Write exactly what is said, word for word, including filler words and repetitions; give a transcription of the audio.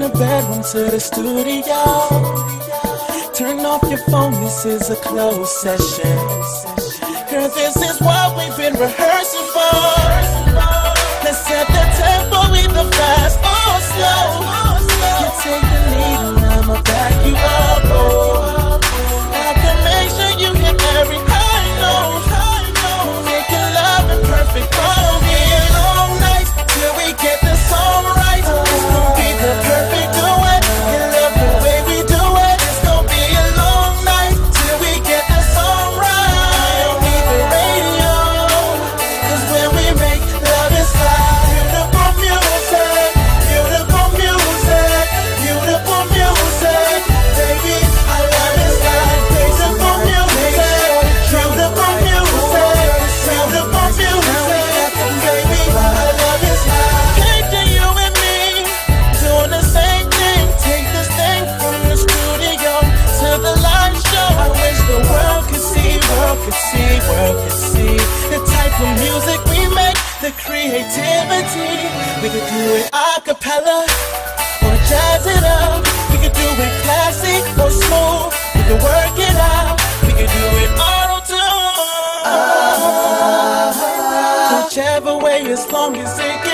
the bedroom to the studio. Turn off your phone, this is a closed session. Girl, this is what we've been rehearsing for. Let's set the tempo either fast or slow. You take the lead and I'ma back you up. Oh, I can make sure you hit every high note. Making love in perfect harmony. Long nights till we get the song right. It's gonna be the perfect duet. You love the way we do it. It's gonna be a long night till we get the song right. Don't need the radio, 'cause when we make love it's like beautiful music, beautiful music, beautiful music. Baby, I love it like beautiful music, beautiful music, beautiful music. Baby, I love it like picture you and me doing the same thing. Take this thing from the studio to the live show. I wish the world could see, world could see, world could see the type of music we make, the creativity. We could do it a cappella or jazz it up. We could do it classy or smooth. We could work it out. We could do it auto-tune. Whichever way, as long as it gets